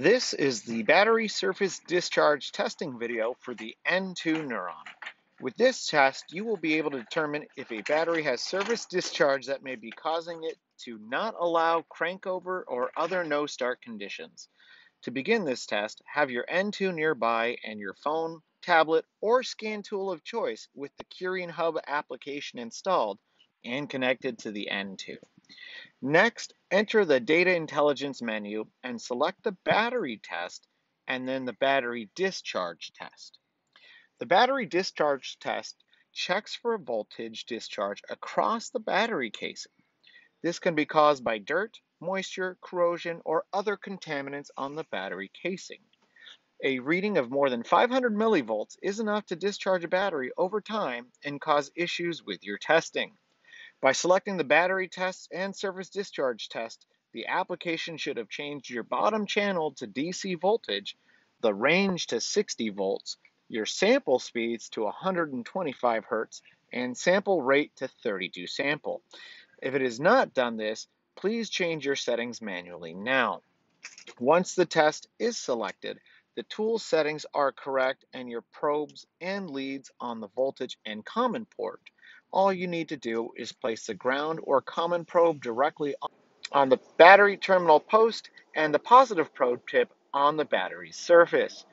This is the battery surface discharge testing video for the N2 Neuron. With this test, you will be able to determine if a battery has surface discharge that may be causing it to not allow crankover or other no-start conditions. To begin this test, have your N2 nearby and your phone, tablet, or scan tool of choice with the Curien Hub application installed and connected to the N2. Next, enter the Data Intelligence menu and select the battery test and then the battery discharge test. The battery discharge test checks for a voltage discharge across the battery casing. This can be caused by dirt, moisture, corrosion, or other contaminants on the battery casing. A reading of more than 500 millivolts is enough to discharge a battery over time and cause issues with your testing. By selecting the battery test and surface discharge test, the application should have changed your bottom channel to DC voltage, the range to 60 volts, your sample speeds to 125 Hz, and sample rate to 32 sample. If it has not done this, please change your settings manually now. Once the test is selected, the tool settings are correct and your probes and leads on the voltage and common port. All you need to do is place the ground or common probe directly on the battery terminal post and the positive probe tip on the battery's surface.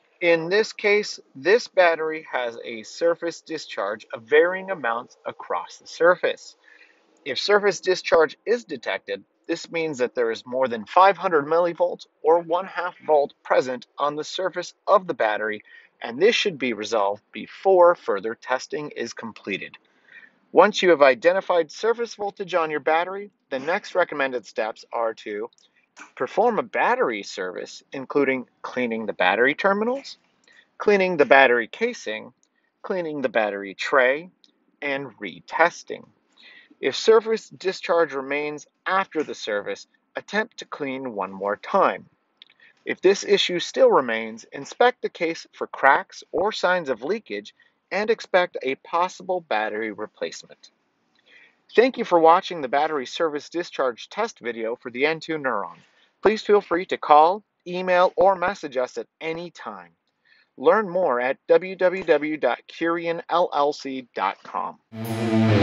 In this case, this battery has a surface discharge of varying amounts across the surface. If surface discharge is detected, this means that there is more than 500 millivolts or 1/2 volt present on the surface of the battery, and this should be resolved before further testing is completed. Once you have identified surface voltage on your battery, the next recommended steps are to perform a battery service, including cleaning the battery terminals, cleaning the battery casing, cleaning the battery tray, and retesting. If surface discharge remains after the service, attempt to clean one more time. If this issue still remains, inspect the case for cracks or signs of leakage and expect a possible battery replacement. Thank you for watching the battery service discharge test video for the N2 Neuron. Please feel free to call, email, or message us at any time. Learn more at www.curienllc.com.